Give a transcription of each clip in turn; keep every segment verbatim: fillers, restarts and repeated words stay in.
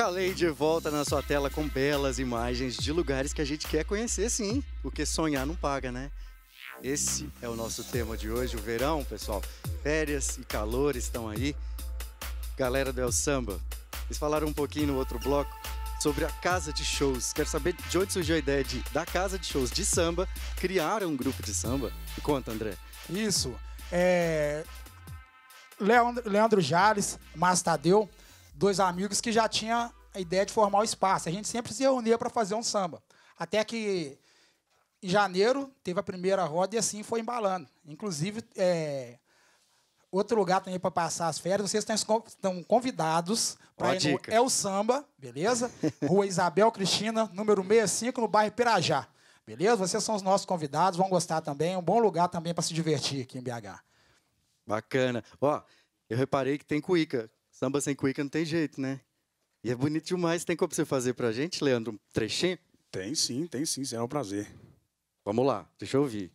Calei de volta na sua tela com belas imagens de lugares que a gente quer conhecer, sim, porque sonhar não paga, né? Esse é o nosso tema de hoje, o verão, pessoal. Férias e calor estão aí. Galera do El Samba, eles falaram um pouquinho no outro bloco sobre a casa de shows. Quero saber de onde surgiu a ideia de, da casa de shows de samba, criar um grupo de samba. Me conta, André. Isso. É... Leandro, Leandro Jales, Márcio Tadeu, dois amigos que já tinham a ideia de formar o espaço. A gente sempre se reunia para fazer um samba. Até que em janeiro teve a primeira roda e assim foi embalando. Inclusive, é... outro lugar também para passar as férias, vocês estão convidados para ir no El Samba, beleza? Rua Isabel Cristina, número sessenta e cinco, no bairro Pirajá. Beleza? Vocês são os nossos convidados, vão gostar também. É um bom lugar também para se divertir aqui em B H. Bacana. Ó, eu reparei que tem cuíca. Samba sem cuíca não tem jeito, né? E é bonito demais. Tem como você fazer pra gente, Leandro, um trechinho? Tem sim, tem sim. Será um prazer. Vamos lá, deixa eu ouvir.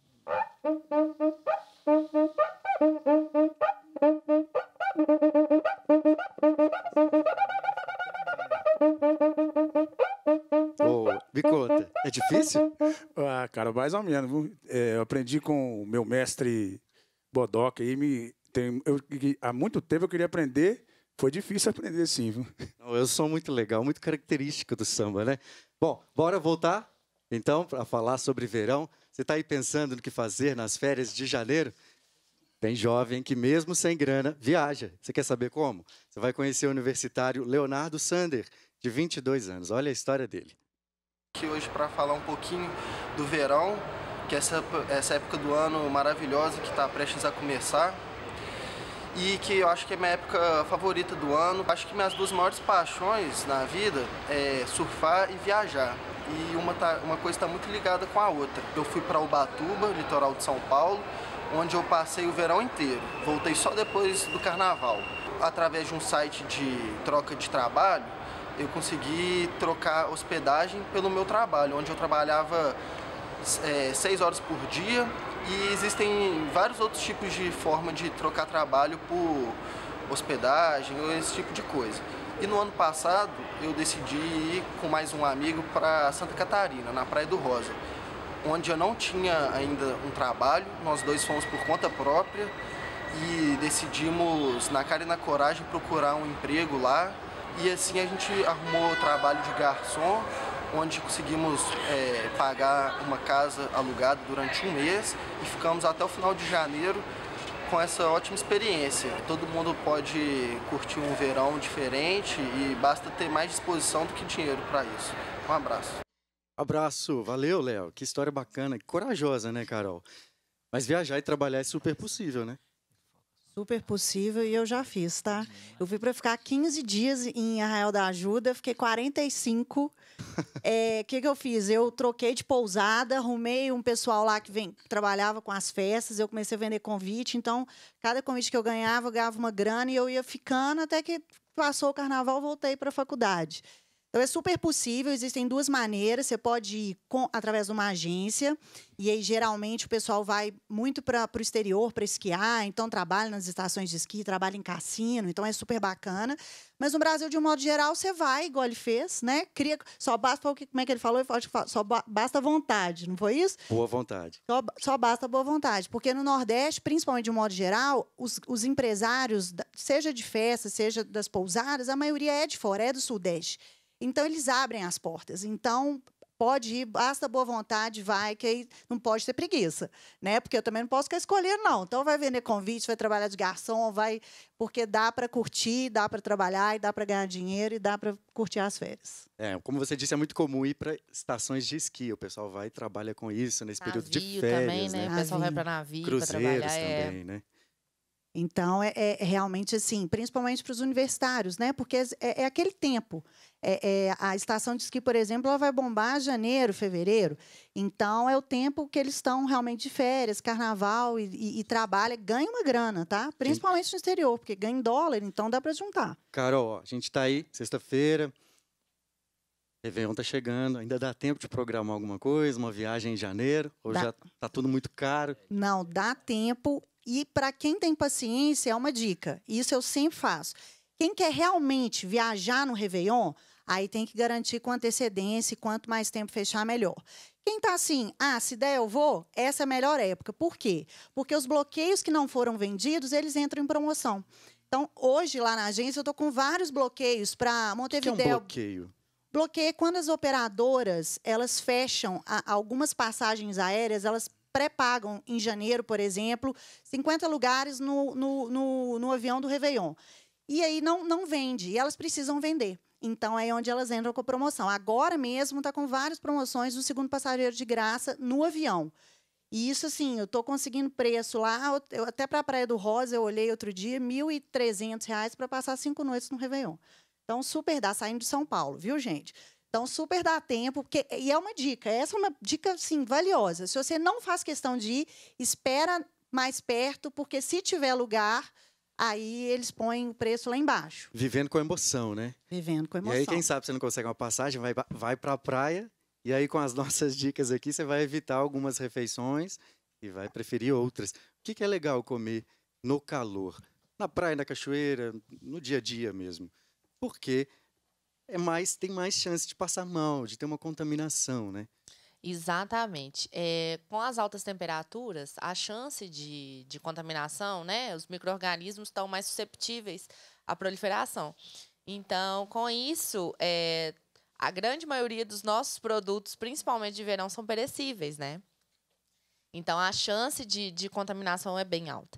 Ô, me conta, é difícil? Ah, cara, mais ou menos. Viu? É, eu aprendi com o meu mestre Bodoca aí. Me, tem, eu, há muito tempo eu queria aprender. Foi difícil aprender, sim, viu? Eu sou muito legal, muito característico do samba, né? Bom, bora voltar, então, para falar sobre verão. Você está aí pensando no que fazer nas férias de janeiro? Tem jovem que, mesmo sem grana, viaja. Você quer saber como? Você vai conhecer o universitário Leonardo Sander, de vinte e dois anos. Olha a história dele. Aqui hoje para falar um pouquinho do verão, que é essa, essa época do ano maravilhosa que está prestes a começar. E que eu acho que é minha época favorita do ano. Acho que minhas duas maiores paixões na vida é surfar e viajar. E uma, tá, uma coisa está muito ligada com a outra. Eu fui para Ubatuba, litoral de São Paulo, onde eu passei o verão inteiro. Voltei só depois do carnaval. Através de um site de troca de trabalho, eu consegui trocar hospedagem pelo meu trabalho, onde eu trabalhava é, seis horas por dia. E existem vários outros tipos de forma de trocar trabalho por hospedagem ou esse tipo de coisa. E no ano passado eu decidi ir com mais um amigo para Santa Catarina, na Praia do Rosa, onde eu não tinha ainda um trabalho. Nós dois fomos por conta própria e decidimos, na cara e na coragem, procurar um emprego lá. E assim a gente arrumou o trabalho de garçom, onde conseguimos é, pagar uma casa alugada durante um mês e ficamos até o final de janeiro com essa ótima experiência. Todo mundo pode curtir um verão diferente e basta ter mais disposição do que dinheiro para isso. Um abraço. Abraço, valeu, Léo. Que história bacana, corajosa, né, Carol? Mas viajar e trabalhar é super possível, né? Super possível e eu já fiz, tá? Eu fui para ficar quinze dias em Arraial da Ajuda, fiquei quarenta e cinco. O é, que, que eu fiz? Eu troquei de pousada, arrumei um pessoal lá que vem, trabalhava com as festas, eu comecei a vender convite, então cada convite que eu ganhava, eu ganhava uma grana e eu ia ficando até que passou o carnaval, voltei para a faculdade. Então, é super possível, existem duas maneiras. Você pode ir com, através de uma agência, e aí, geralmente, o pessoal vai muito para o exterior para esquiar, então trabalha nas estações de esqui, trabalha em cassino, então é super bacana. Mas no Brasil, de um modo geral, você vai, igual ele fez, né? Cria, só basta, como é que ele falou? Ele falou, só basta vontade, não foi isso? Boa vontade. Só, só basta boa vontade, porque no Nordeste, principalmente de um modo geral, os, os empresários, seja de festa, seja das pousadas, a maioria é de fora, é do Sudeste. Então, eles abrem as portas. Então, pode ir, basta boa vontade, vai, que aí não pode ter preguiça, né? Porque eu também não posso ficar escolhendo, não. Então, vai vender convite, vai trabalhar de garçom, vai... porque dá para curtir, dá para trabalhar, e dá para ganhar dinheiro, e dá para curtir as férias. É, como você disse, é muito comum ir para estações de esqui. O pessoal vai e trabalha com isso nesse navio período de férias, também, né? né? O pessoal vai para navio, para Cruzeiros trabalhar. também, é... né? Então, é, é realmente assim, principalmente para os universitários, né? Porque é, é aquele tempo. É, é, a estação de esqui, por exemplo, ela vai bombar janeiro, fevereiro. Então, é o tempo que eles estão realmente de férias, carnaval e, e, e trabalha, ganha uma grana, tá? Principalmente no exterior, porque ganha em dólar, então dá para juntar. Carol, ó, a gente está aí, sexta-feira, Réveillon tá chegando, ainda dá tempo de programar alguma coisa, uma viagem em janeiro, ou Dá. já tá tudo muito caro? Não, dá tempo. E para quem tem paciência, é uma dica. Isso eu sempre faço. Quem quer realmente viajar no Réveillon, Aí tem que garantir com antecedência e quanto mais tempo fechar, melhor. Quem está assim, ah, se der eu vou, essa é a melhor época. Por quê? Porque os bloqueios que não foram vendidos, eles entram em promoção. Então, hoje, lá na agência, eu estou com vários bloqueios para Montevidéu. O que é um bloqueio? Bloqueio é quando as operadoras, elas fecham a, algumas passagens aéreas, elas pré-pagam em janeiro, por exemplo, cinquenta lugares no, no, no, no avião do Réveillon. E aí não, não vende, e elas precisam vender. Então, é onde elas entram com promoção. Agora mesmo está com várias promoções do segundo passageiro de graça no avião. E isso, assim, eu estou conseguindo preço lá, eu, até para a Praia do Rosa, eu olhei outro dia, mil e trezentos reais para passar cinco noites no Réveillon. Então, super dá, saindo de São Paulo, viu, gente? Então, super dá tempo, porque, e é uma dica, essa é uma dica, assim, valiosa. Se você não faz questão de ir, espera mais perto, porque se tiver lugar, aí eles põem o preço lá embaixo. Vivendo com emoção, né? Vivendo com emoção. E aí, quem sabe você não consegue uma passagem, vai, vai para a praia, e aí, com as nossas dicas aqui, você vai evitar algumas refeições e vai preferir outras. O que, que é legal comer no calor? Na praia, na cachoeira, no dia a dia mesmo. Porque é mais, tem mais chance de passar mal, de ter uma contaminação, né? Exatamente. É, com as altas temperaturas, a chance de, de contaminação, né? Os micro-organismos estão mais susceptíveis à proliferação. Então, com isso, é, a grande maioria dos nossos produtos, principalmente de verão, são perecíveis, né? Então, a chance de, de contaminação é bem alta.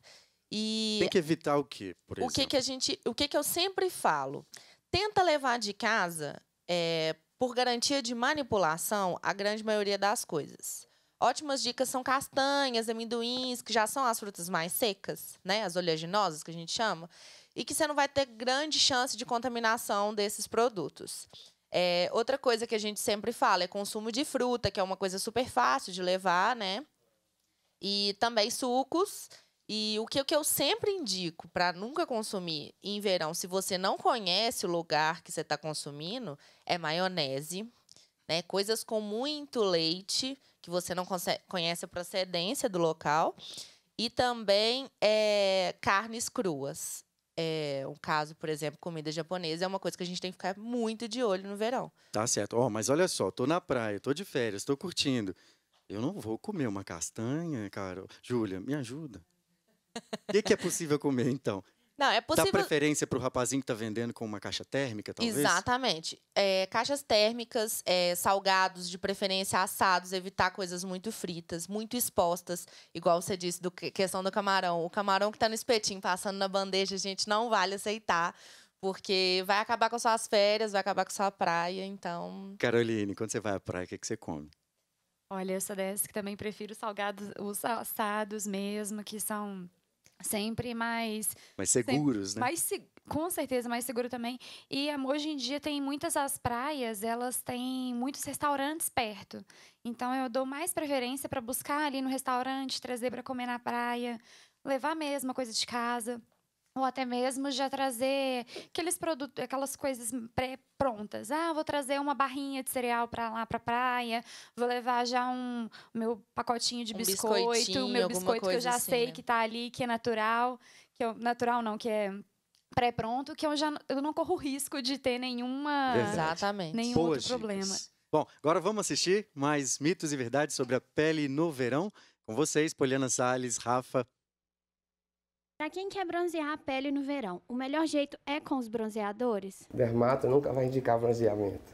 E tem que evitar o quê, por exemplo? O que, que, a gente, o que, que eu sempre falo? Tenta levar de casa, é, por garantia de manipulação, a grande maioria das coisas. Ótimas dicas são castanhas, amendoins, que já são as frutas mais secas, né? As oleaginosas, que a gente chama. E que você não vai ter grande chance de contaminação desses produtos. É, outra coisa que a gente sempre fala é consumo de fruta, que é uma coisa super fácil de levar, né? E também sucos. E o que, o que eu sempre indico para nunca consumir em verão, se você não conhece o lugar que você está consumindo, é maionese, né? Coisas com muito leite, que você não conhece a procedência do local. E também é, carnes cruas. É, um caso, por exemplo, comida japonesa é uma coisa que a gente tem que ficar muito de olho no verão. Tá certo. Ó, mas olha só, tô na praia, tô de férias, tô curtindo. Eu não vou comer uma castanha, cara. Júlia, me ajuda. O que, que é possível comer, então? Não, é possível... Dá preferência para o rapazinho que está vendendo com uma caixa térmica, talvez? Exatamente. É, caixas térmicas, é, salgados, de preferência assados, evitar coisas muito fritas, muito expostas, igual você disse, do questão do camarão. O camarão que está no espetinho, passando na bandeja, a gente não vale aceitar, porque vai acabar com suas férias, vai acabar com sua praia, então... Caroline, quando você vai à praia, o que, que você come? Olha, eu sou dessa que também prefiro os salgados, os assados mesmo, que são... sempre mais... Mais seguros, sempre, né? Mais, com certeza, mais seguro também. E hoje em dia tem muitas as praias, elas têm muitos restaurantes perto. Então, eu dou mais preferência para buscar ali no restaurante, trazer para comer na praia, levar mesmo a coisa de casa. Ou até mesmo já trazer aqueles produtos, aquelas coisas pré-prontas. Ah, vou trazer uma barrinha de cereal para lá para a praia, vou levar já um meu pacotinho de um biscoito, o meu biscoito que eu já assim, sei né? que está ali, que é natural, que eu, natural não, que é pré-pronto, que eu já eu não corro risco de ter nenhuma, Exatamente. nenhum Boas outro dicas. problema. Bom, agora vamos assistir mais mitos e verdades sobre a pele no verão. Com vocês, Poliana Salles, Rafa. Para quem quer bronzear a pele no verão, o melhor jeito é com os bronzeadores? Dermato nunca vai indicar bronzeamento,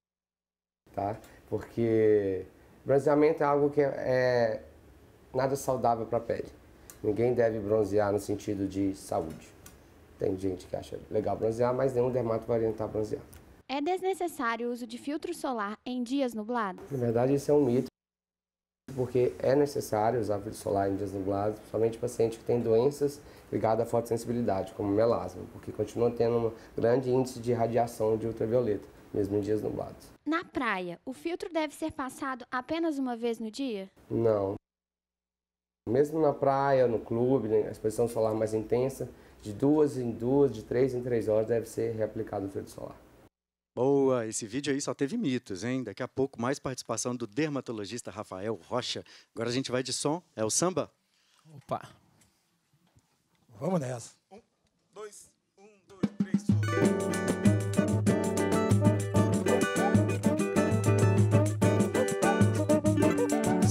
tá? Porque bronzeamento é algo que é, é nada saudável para a pele. Ninguém deve bronzear no sentido de saúde. Tem gente que acha legal bronzear, mas nenhum dermato vai orientar a bronzear. É desnecessário o uso de filtro solar em dias nublados? Na verdade, isso é um mito, porque é necessário usar filtro solar em dias nublados, principalmente pacientes que têm doenças ligadas à fotossensibilidade, como melasma, porque continua tendo um grande índice de radiação de ultravioleta, mesmo em dias nublados. Na praia, o filtro deve ser passado apenas uma vez no dia? Não. Mesmo na praia, no clube, né, a exposição solar mais intensa, de duas em duas, de três em três horas, deve ser reaplicado o filtro solar. Boa, esse vídeo aí só teve mitos, hein? Daqui a pouco mais participação do dermatologista Rafael Rocha. Agora a gente vai de som, é o samba? Opa! Vamos nessa. Um, dois, um, dois, três, foi.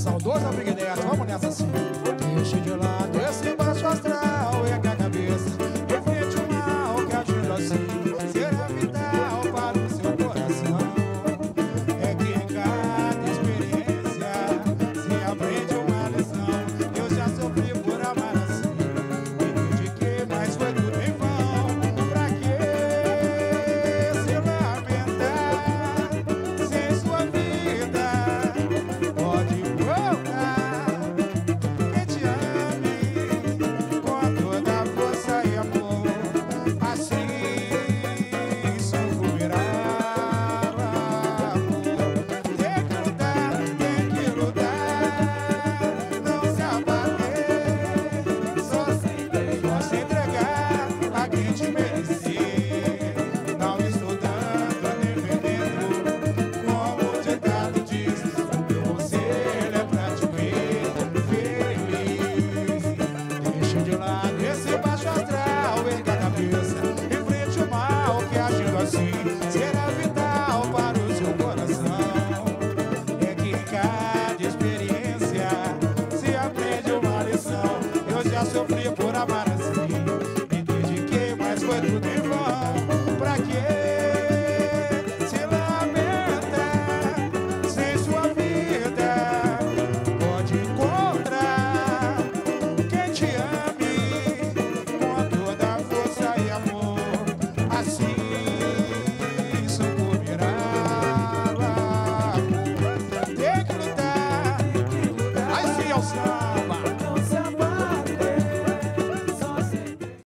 saudoso Big Neto. Vamos nessa assim. Deixe de lado esse baixo astral, ergue a cabeça, enfrente o mal que agindo assim será vital para o seu coração. É que em cada experiência se aprende uma lição. Eu já sofri por amar assim, me dediquei, mas foi tudo em vão. Pra que se lamentar sem sua vida? Pode voltar. Quem te ame com toda a força e amor, assim sucumbirá. Tem que lutar, tem que lutar, não se abater, só se só se entregar a quem te merecer. Não estudando nem vendendo, como o ditado diz, meu conselho é pra te ver feliz. Deixa de lado esse baixo astral, erga a cabeça, enfrente o mal que agindo assim será vital para o seu coração. É que em cada experiência se aprende uma lição. Eu já sofri por amar assim, me dediquei, mas foi tudo em vão. Pra que se lamentar sem sua vida? Pode encontrar quem te ame com toda a força e amor, assim sucumbirá. Tem que lutar, aí sim, ao céu.